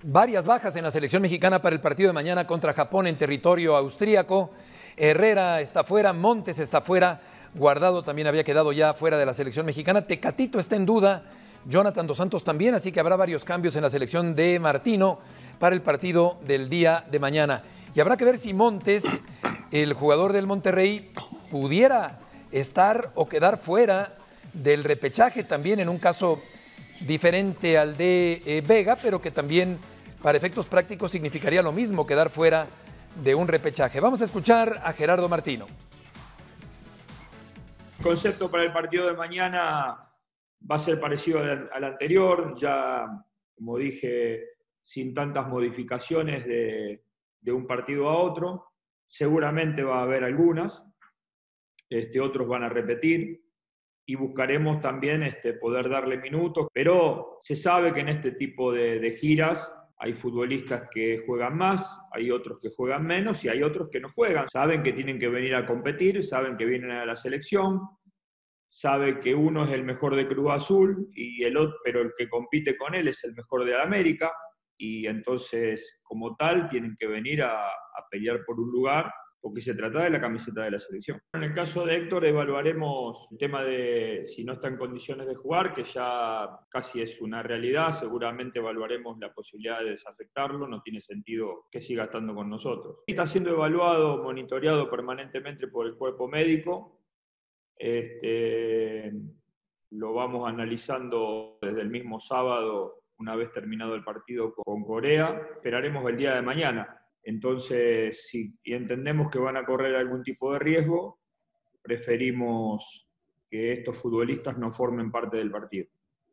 varias bajas en la selección mexicana para el partido de mañana contra Japón en territorio austríaco. Herrera está fuera, Montes está fuera, Guardado también había quedado ya fuera de la selección mexicana, Tecatito está en duda, Jonathan Dos Santos también, así que habrá varios cambios en la selección de Martino para el partido del día de mañana. Y habrá que ver si Montes, el jugador del Monterrey, pudiera estar o quedar fuera del repechaje también en un caso diferente al de Vega, pero que también para efectos prácticos significaría lo mismo, quedar fuera de un repechaje. Vamos a escuchar a Gerardo Martino. El concepto para el partido de mañana va a ser parecido al anterior, ya como dije, sin tantas modificaciones de un partido a otro. Seguramente va a haber algunas, otros van a repetir y buscaremos también poder darle minutos, pero se sabe que en este tipo de giras hay futbolistas que juegan más, hay otros que juegan menos y hay otros que no juegan. Saben que tienen que venir a competir, saben que vienen a la selección, saben que uno es el mejor de Cruz Azul, y el otro, pero el que compite con él es el mejor de América, y entonces como tal tienen que venir a pelear por un lugar, porque se trata de la camiseta de la selección. En el caso de Héctor evaluaremos el tema de si no está en condiciones de jugar, que ya casi es una realidad. Seguramente evaluaremos la posibilidad de desafectarlo, no tiene sentido que siga estando con nosotros. Está siendo evaluado, monitoreado permanentemente por el cuerpo médico. Lo vamos analizando desde el mismo sábado, una vez terminado el partido con Corea. Esperaremos el día de mañana. Entonces, si entendemos que van a correr algún tipo de riesgo, preferimos que estos futbolistas no formen parte del partido.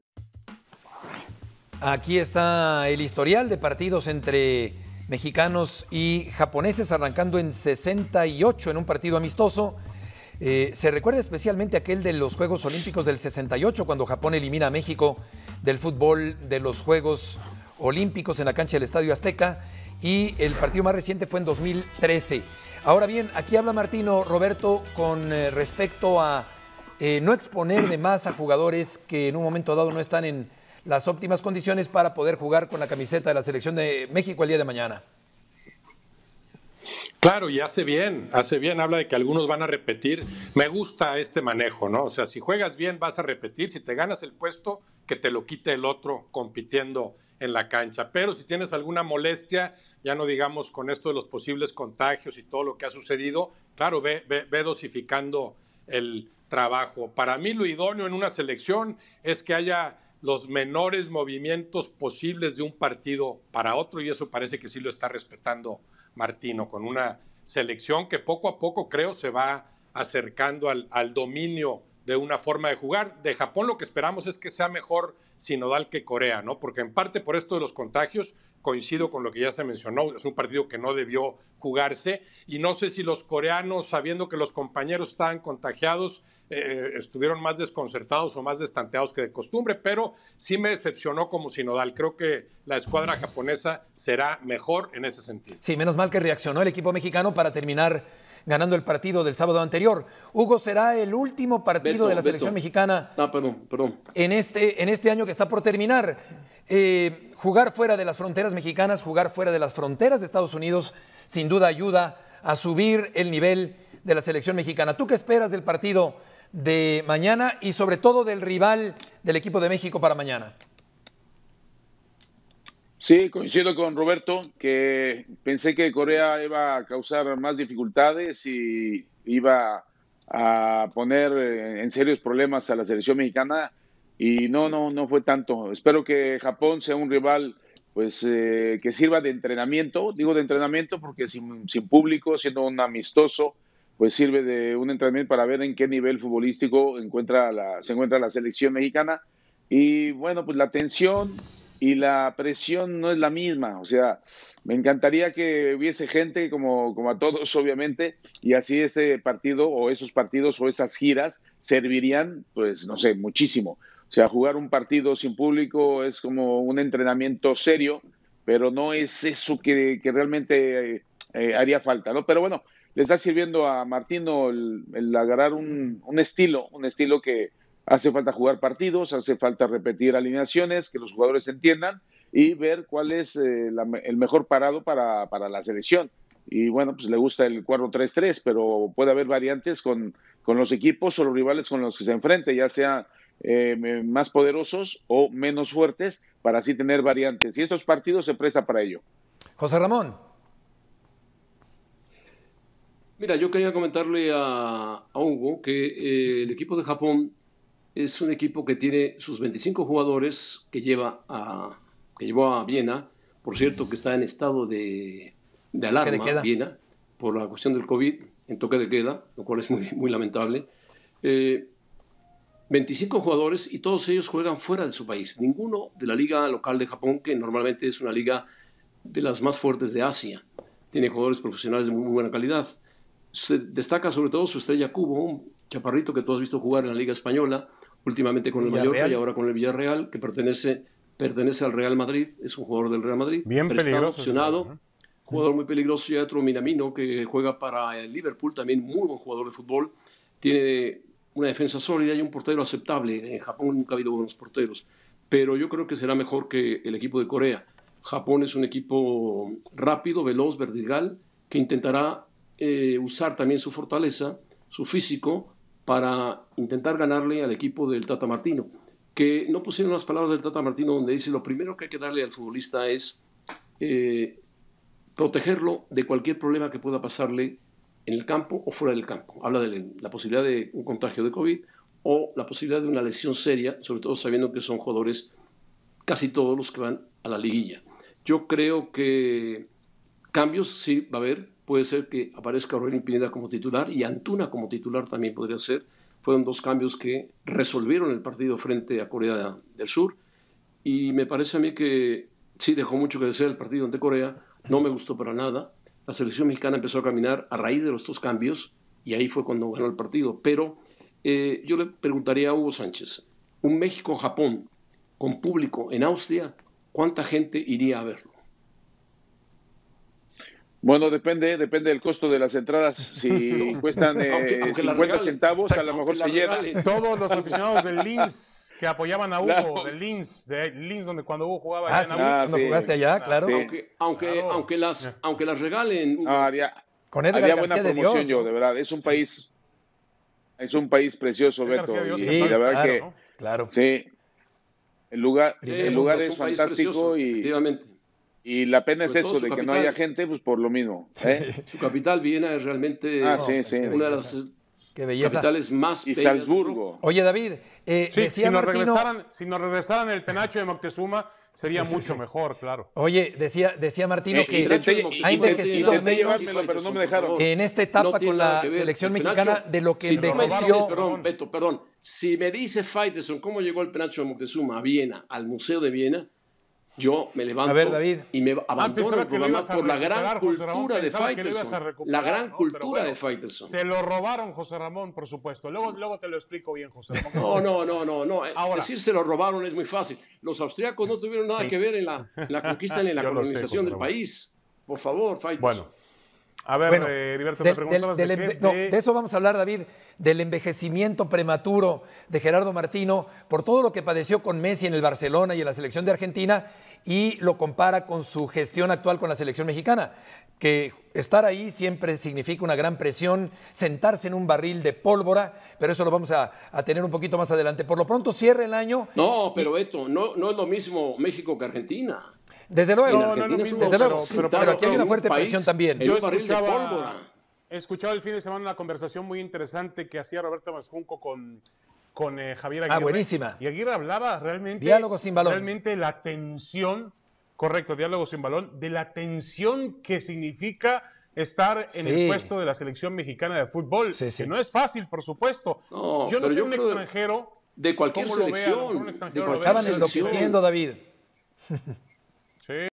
Aquí está el historial de partidos entre mexicanos y japoneses, arrancando en 68 en un partido amistoso. Se recuerda especialmente aquel de los Juegos Olímpicos del 68, cuando Japón elimina a México del fútbol de los Juegos Olímpicos en la cancha del Estadio Azteca. Y el partido más reciente fue en 2013. Ahora bien, aquí habla Martino, Roberto, con respecto a no exponer de más a jugadores que en un momento dado no están en las óptimas condiciones para poder jugar con la camiseta de la selección de México el día de mañana. Claro, y hace bien, habla de que algunos van a repetir. Me gusta este manejo, ¿no? O sea, si juegas bien vas a repetir, si te ganas el puesto, que te lo quite el otro compitiendo en la cancha. Pero si tienes alguna molestia, ya no digamos con esto de los posibles contagios y todo lo que ha sucedido, claro, ve dosificando el trabajo. Para mí lo idóneo en una selección es que haya los menores movimientos posibles de un partido para otro, y eso parece que sí lo está respetando Martino, con una selección que poco a poco creo se va acercando al dominio de una forma de jugar. De Japón lo que esperamos es que sea mejor sinodal que Corea, ¿no? Porque en parte por esto de los contagios, coincido con lo que ya se mencionó, es un partido que no debió jugarse, y no sé si los coreanos, sabiendo que los compañeros estaban contagiados, estuvieron más desconcertados o más destanteados que de costumbre, pero sí me decepcionó como sinodal. Creo que la escuadra japonesa será mejor en ese sentido. Sí, menos mal que reaccionó el equipo mexicano para terminar ganando el partido del sábado anterior. Hugo, será el último partido de la selección mexicana en este año que está por terminar. Jugar fuera de las fronteras mexicanas, jugar fuera de las fronteras de Estados Unidos, sin duda ayuda a subir el nivel de la selección mexicana. ¿Tú qué esperas del partido de mañana y sobre todo del rival del equipo de México para mañana? Sí, coincido con Roberto, que pensé que Corea iba a causar más dificultades y iba a poner en serios problemas a la selección mexicana, y no fue tanto. Espero que Japón sea un rival pues que sirva de entrenamiento. Digo de entrenamiento porque sin público, siendo un amistoso, pues sirve de un entrenamiento para ver en qué nivel futbolístico se encuentra la selección mexicana. Y bueno, pues la tensión y la presión no es la misma. O sea, me encantaría que hubiese gente como a todos, obviamente, y así ese partido o esos partidos o esas giras servirían, pues no sé, muchísimo. O sea, jugar un partido sin público es como un entrenamiento serio, pero no es eso que realmente haría falta, ¿no? Pero bueno, le está sirviendo a Martino el agarrar un estilo que hace falta jugar partidos, hace falta repetir alineaciones, que los jugadores entiendan, y ver cuál es el mejor parado para la selección. Y bueno, pues le gusta el 4-3-3, pero puede haber variantes con los equipos o los rivales con los que se enfrente, ya sea más poderosos o menos fuertes, para así tener variantes. Y estos partidos se prestan para ello. José Ramón. Mira, yo quería comentarle a Hugo que el equipo de Japón es un equipo que tiene sus 25 jugadores que llevó a Viena. Por cierto, que está en estado de alarma, Viena, por la cuestión del COVID, en toque de queda, lo cual es muy, muy lamentable. 25 jugadores y todos ellos juegan fuera de su país. Ninguno de la liga local de Japón, que normalmente es una liga de las más fuertes de Asia. Tiene jugadores profesionales de muy buena calidad. Se destaca sobre todo su estrella Kubo, un chaparrito que tú has visto jugar en la Liga Española, últimamente con el Mallorca y ahora con el Villarreal, que pertenece al Real Madrid, es un jugador del Real Madrid. Bien prestado, peligroso, opcionado, ¿no? Jugador muy peligroso. Y hay otro Minamino que juega para el Liverpool, también muy buen jugador de fútbol. Tiene una defensa sólida y un portero aceptable. En Japón nunca ha habido buenos porteros, pero yo creo que será mejor que el equipo de Corea. Japón es un equipo rápido, veloz, vertical, que intentará usar también su fortaleza, su físico, para intentar ganarle al equipo del Tata Martino, que no pusieron las palabras del Tata Martino donde dice: lo primero que hay que darle al futbolista es protegerlo de cualquier problema que pueda pasarle en el campo o fuera del campo. Habla de la posibilidad de un contagio de COVID o la posibilidad de una lesión seria, sobre todo sabiendo que son jugadores casi todos los que van a la liguilla. Yo creo que cambios sí va a haber. Puede ser que aparezca Aurelien Pineda como titular y Antuna como titular también podría ser. Fueron dos cambios que resolvieron el partido frente a Corea del Sur, y me parece a mí que sí dejó mucho que desear el partido ante Corea. No me gustó para nada. La selección mexicana empezó a caminar a raíz de los dos cambios y ahí fue cuando ganó el partido. Pero yo le preguntaría a Hugo Sánchez, un México-Japón con público en Austria, ¿cuánta gente iría a verlo? Bueno, depende del costo de las entradas. Si cuestan aunque 50 centavos, a lo mejor se llena. Todos los aficionados del Linz que apoyaban a Hugo, Claro. del Linz, donde cuando Hugo jugaba allá en Sí, Abu- cuando sí. jugaste allá, claro. Sí. Aunque las regalen, Hugo, Con Edgar había García buena de promoción, Dios, ¿no? de verdad. Es un país precioso, Edgar Beto. García de Dios, Y que la verdad claro, que ¿no? Claro. sí, el lugar es es un país fantástico precioso, y efectivamente. la pena es Sobre todo eso, su de que no capital. haya gente, pues por lo mismo. Su capital, Viena, es realmente Sí. una de las Qué belleza. capitales más Y bellas de Salzburgo. Oye, David, Sí, decía Martino... si nos regresaran el penacho de Moctezuma, sería Sí, mucho sí. mejor, claro. Decía Martino que Intenté ha envejecido intenté menos llevármelo, pero no me dejaron. en esta etapa tiene con nada la que ver. selección El mexicana penacho, de lo que si tú me envejeció. dices, perdón, si me dice Faitelson cómo llegó el penacho de Moctezuma a Viena, al Museo de Viena, yo me levanto A ver, David. y me abandono pensaba el que lo programa ibas a por la recuperar, gran José Ramón, cultura de pensaba que lo ibas a Faitelson. recuperar, La gran ¿no? cultura Pero bueno, de Faitelson. Se lo robaron, José Ramón, por supuesto. Luego te lo explico bien, José Ramón. No. Ahora. Decir se lo robaron es muy fácil. Los austriacos no tuvieron nada que ver en la conquista ni en la Yo lo sé, colonización José del Ramón. país. Por favor, Faitelson. Bueno, a ver, Bueno, Heriberto, me preguntabas de eso vamos a hablar, David, del envejecimiento prematuro de Gerardo Martino por todo lo que padeció con Messi en el Barcelona y en la selección de Argentina, y lo compara con su gestión actual con la selección mexicana, que estar ahí siempre significa una gran presión, sentarse en un barril de pólvora, pero eso lo vamos a tener un poquito más adelante. Por lo pronto cierra el año. No, pero Beto, no es lo mismo México que Argentina. Desde luego, En Argentina es un desde luego, pero pero aquí hay en una un fuerte país, presión también. En un barril de pólvora. Escuchaba el fin de semana una conversación muy interesante que hacía Roberto Masjunco con Javier Aguirre. Buenísima. Y Aguirre hablaba realmente... Diálogo sin balón. Realmente la tensión, correcto, diálogo sin balón, de la tensión que significa estar en el puesto de la selección mexicana de fútbol. Sí. Que no es fácil, por supuesto. No, yo no pero soy yo un creo extranjero. de cualquier ¿cómo lo vea? selección. Un extranjero De lo cualquier vea. Estaban enloqueciendo, David. Sí.